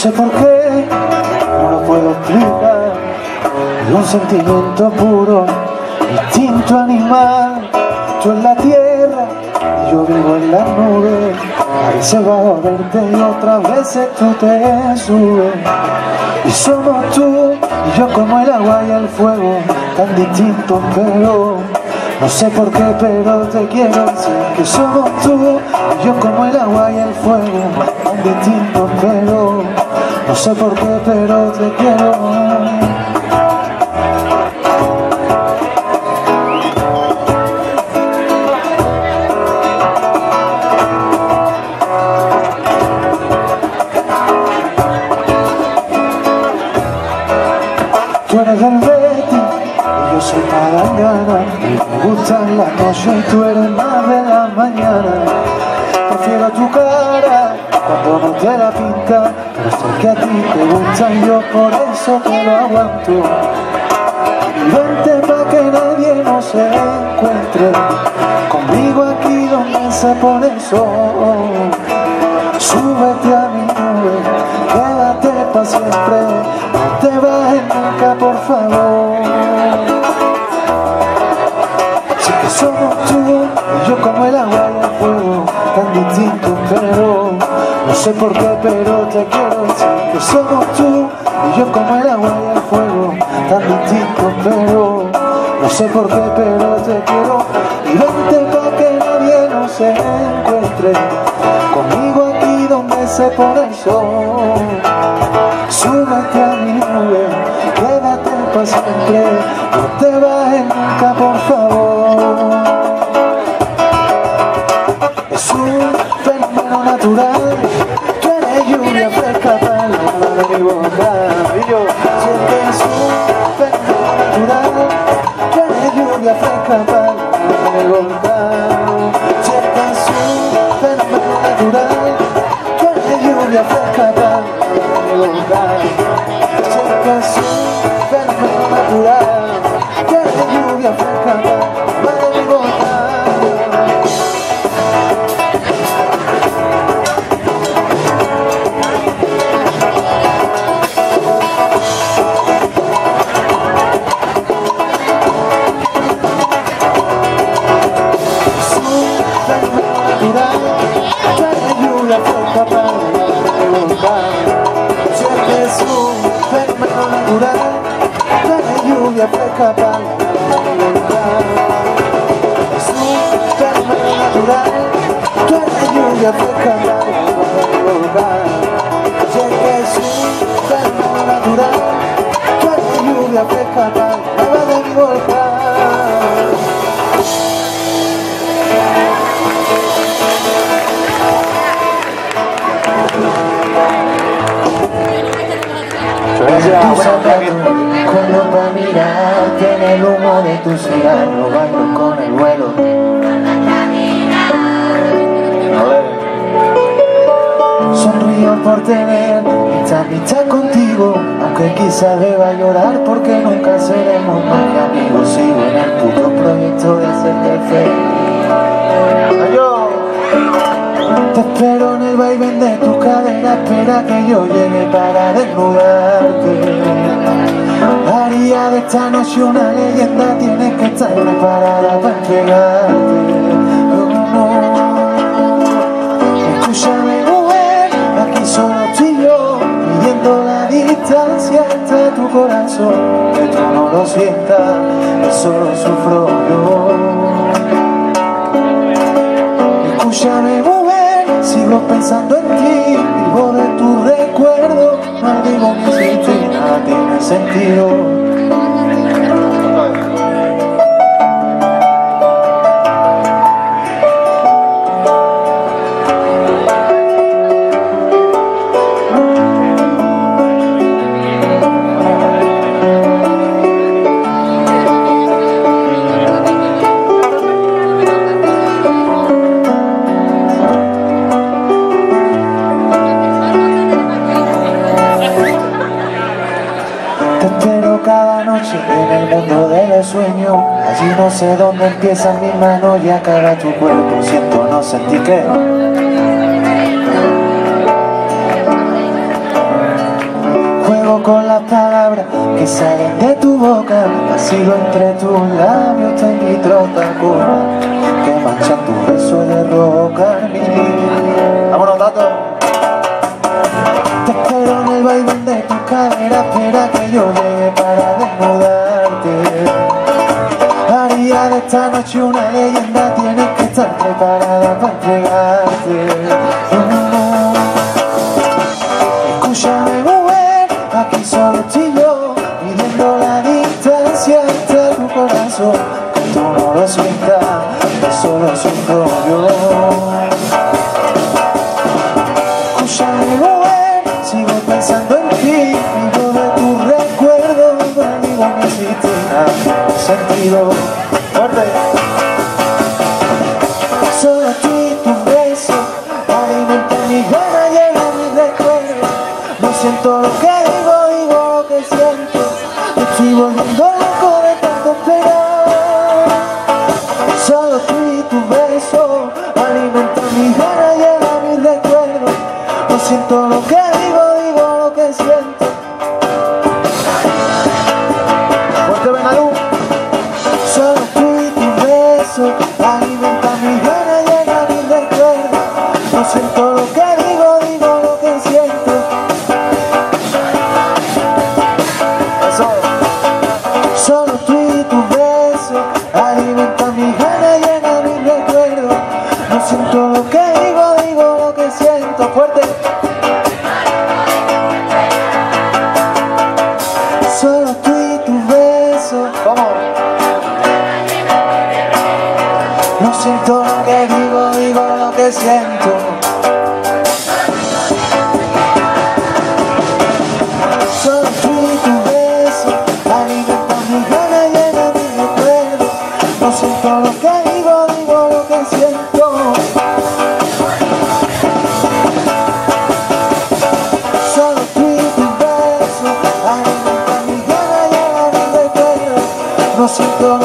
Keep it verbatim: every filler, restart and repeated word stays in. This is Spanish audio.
sé por qué, no lo puedo explicar. Es un sentimiento puro, instinto animal. Tú en la tierra y yo vivo en las nubes. A veces bajo a verte y otras veces tú te subes. Y somos tú y yo como el agua y el fuego, tan distintos pero no sé por qué, pero te quiero. Sé que somos tú y yo como el agua y el fuego, tan distintos pero no sé por qué, pero te quiero. Tú eres del Betis y yo soy Palangana. Me gustan las noches y tú eres más de la mañana. Prefiero tu cara cuando no te la pinta, pero sé que a ti te gusta y yo por eso te lo aguanto. Y vente pa' que nadie nos encuentre, conmigo aquí donde se pone el sol. Súbete a mi nube, quédate pa' siempre, no te bajes nunca por favor. Sé que somos tú y yo como el agua y el fuego, tan distintos pero no sé por qué, pero te quiero. Sé que somos tú y yo como el agua y el fuego, tan distintos pero no sé por qué, pero te quiero. Y vente pa' que nadie nos encuentre, conmigo aquí donde se pone el sol. Súbete a mi nube, quédate pa' siempre, no te bajes nunca por favor. Es un fenómeno natural, tú eres lluvia fresca palabra de mi boca. Y yo sé que es un fenómeno natural, tú eres lluvia fresca palabra de mi boca. Sé que es un fenómeno natural, tú eres lluvia fresca palabra de mi boca. Sé que es un fenómeno natural, tú eres lluvia fresca palabra de mi boca. Lluvia fresca para inundar. Es un fenómeno natural, tú eres lluvia fresca para inundar. Sé que es un fenómeno natural, tú eres lluvia fresca para de mi volcán. Cuando pa' mirarte en el humo de tu cigarro, bailo con el vuelo. Sonrío por tener esta amistad contigo, aunque quizás deba llorar porque nunca seremos más que amigos. Sigo en el puto proyecto de hacerte feliz. Yo te espero en el vaivén de tu cadera, espera que yo llegue para desnudarte. Haría de esta noche una leyenda, tienes que estar preparada para entregarte. No, no. Escúchame mujer, aquí solo tú y yo, midiendo la distancia hasta tu corazón. Que tú no lo sientas, que solo sufro yo. Escúchame mujer, sigo pensando en ti, vivo de tu recuerdo, maldigo mi existir y nada tiene sentido. Cada noche en el mundo de los sueños, allí no sé dónde empiezan mis manos y acaba tu cuerpo. Siento no sentir que que salen de tu boca, vacío entre tus labios, te invito a Tacoma, que manchan tu beso de roca. Vámonos, Tato. Te espero en el vaivén de tu cadera, espera que yo llegue para desnudarte. Haría de esta noche una leyenda, tienes que estar preparada para entregarte. Escúchame, mujer, aquí solo estoy yo, midiendo la distancia hasta tu corazón. Que tú no lo sientas, eso lo siento yo. Escúchame, mujer, sigo pensando en ti, vivo de tu recuerdo, conmigo no existe nada sentido. Fuerte. Solo a ti tus besos alimentan mi gana, llenan mi recuerdo. No siento lo que digo, digo lo que siento. Me estoy volviendo loco de tanto esperar. Solo tú y tus besos alimentan mi gana, llenan mi recuerdo. No siento lo que digo, digo lo que siento. Fuerte, Benalú. Solo tú y tus besos alimentan mi gana, llenan mi recuerdo. No siento lo que digo, digo lo que siento. Eso. Solo tú y tus besos alimentan mi gana, llenan mi recuerdo. No siento lo que digo, digo lo que siento. Fuerte. Solo tú y tus besos. Vamos. No siento lo que digo, digo lo que siento. Solo tú y tu beso alimentan mi gana, llenan mi recuerdo. No siento lo que digo, digo lo que siento. Solo tú y tu beso alimentan mi gana, llenan mi recuerdo. No siento